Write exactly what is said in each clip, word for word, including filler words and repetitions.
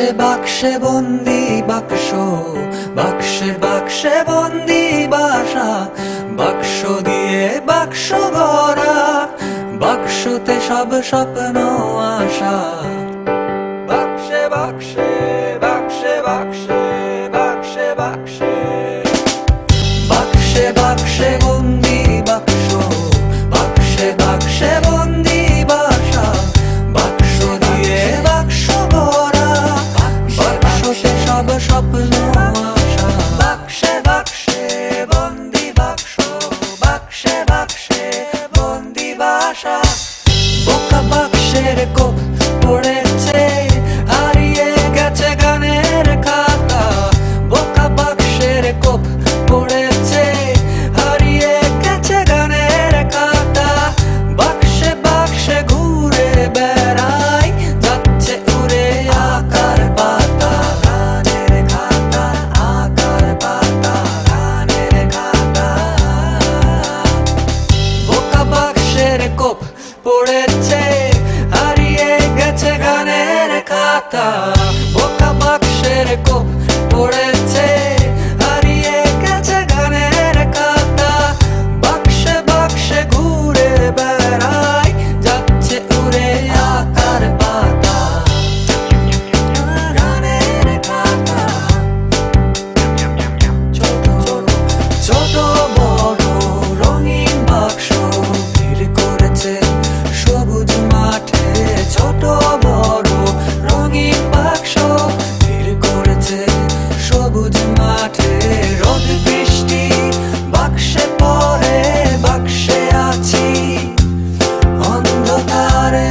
বাক্সে বাক্সে বন্দি বাক্স, বাক্সে বাক্সে বন্দি বাসা, বাক্স দিয়ে বাক্স গড়া, বাক্সতে সব স্বপ্ন আশা। বাক্সে বাক্সে বাক্সে বাক্সে বাক্সে বাক্সে বাক্সে বাক্সে বন্দি বাক্স, বাক্সে বাক্সে বন্দি বাসা, বাক্স দিয়ে বাক্স গড়া, বাক্সতে সব স্বপ্ন আশা। বাক্সে বাক্সে বন্দি বাক্স, বাক্সে বাক্সে বন্দি বাসা। বোকা বাক্সের কোপ পড়েছে, হারিয়ে গেছে গানের খাতা। বোকা বাক্সের কোপ পড়েছে, হারিয়ে গেছে গানের খাতা। বাক্সে বাক্সে ঘুরে বেড়াই, যাচ্ছে উড়ে আকার পাতা। গানের খাতা, আকার পাতা, গানের খাতা। বোকা বাক্সের কোপ পড়েছে, হারিয়ে গেছে গানের খাতা। বোকা বাক্সের কোপ পড়েছে, হারিয়ে গেছে গানের খাতা। বাক্সে বাক্সে ঘুরে বেড়াই, যাচ্ছে উড়ে আকার পাতা। গানের খাতা। ছোট ছোট বড় রঙিন বাক্স ভিড় করেছে সবুজ মাঠে। ছোট বড় রঙিন বাক্স ভিড় করেছে সবুজ মাঠে। রোদ বৃষ্টি বাক্সে পড়ে, বাক্সে আছি অন্ধকারে।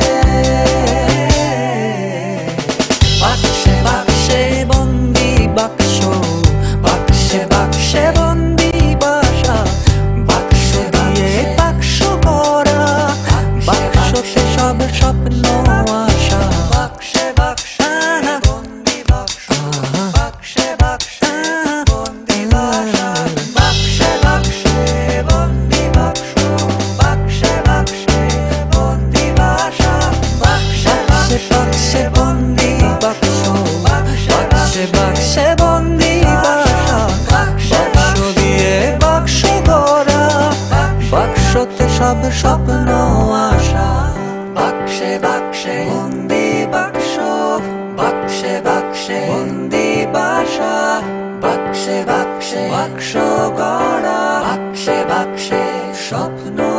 বাক্সে বাক্সে বন্দি বাক্স, বাক্সে বাক্সে বন্দি বাসা, বাক্স দিয়ে বাক্স গড়া, বাক্সতে সব স্বপ্ন আশা। বাক্সে বাক্সে বন্দি বাক্স, বাক্সে বাক্সে বন্দি বাসা, বাক্সে বাক্সে বন্দি বাক্স, বাক্সে বাক্সে বন্দি বাসা। বাক্সে বাক্সে বন্দি বাক্স, বাক্সে বাক্সে বন্দি বাসা, বাক্স দিয়ে বাক্স গড়া, বাক্সতে সব স্বপ্ন আশা। বাক্সে বাক্সে বন্দি বাক্স, বাক্সে বাক্সে বন্দি বাসা, বাক্সে বাক্সে বাক্স গড়া, বাক্সে বাক্সে স্বপ্ন।